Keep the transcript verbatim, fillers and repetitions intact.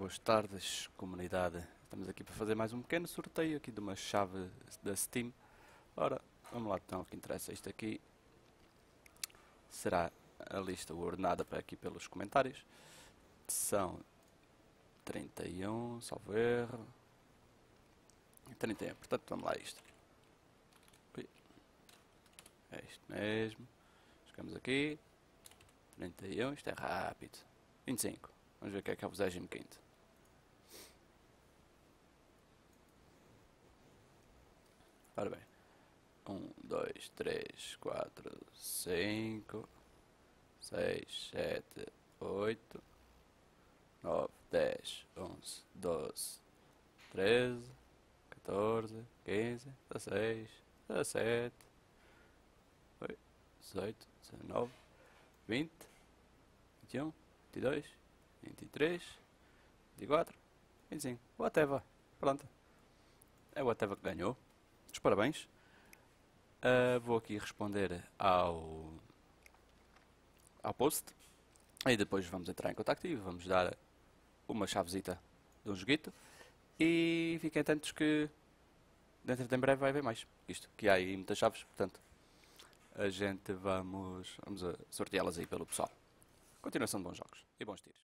Boas tardes, comunidade. Estamos aqui para fazer mais um pequeno sorteio aqui de uma chave da Steam. Ora, vamos lá então, o que interessa. Isto aqui será a lista ordenada para aqui pelos comentários. São trinta e um, salvo erro. trinta e um, portanto vamos lá a isto. Ui. É isto mesmo. Chegamos aqui. trinta e um, isto é rápido. vinte e cinco. Vamos ver o que é que é o vigésimo quinto. Ora bem, um, dois, três, quatro, cinco, seis, sete, oito, nove, dez, onze, doze, treze, catorze, quinze, dezasseis, dezassete, dezoito, dezanove, vinte, vinte e um, vinte e dois, vinte e três, vinte e quatro, vinte e cinco. Whatever. Pronto. É o Whatever que ganhou. Os parabéns. Uh, vou aqui responder ao, ao post. E depois vamos entrar em contacto e vamos dar uma chavezita de um joguito. E fiquem atentos que dentro de em breve vai haver mais. Isto, que há aí muitas chaves, portanto a gente vamos, vamos a sorteá-las aí pelo pessoal. Continuação de bons jogos e bons tiros.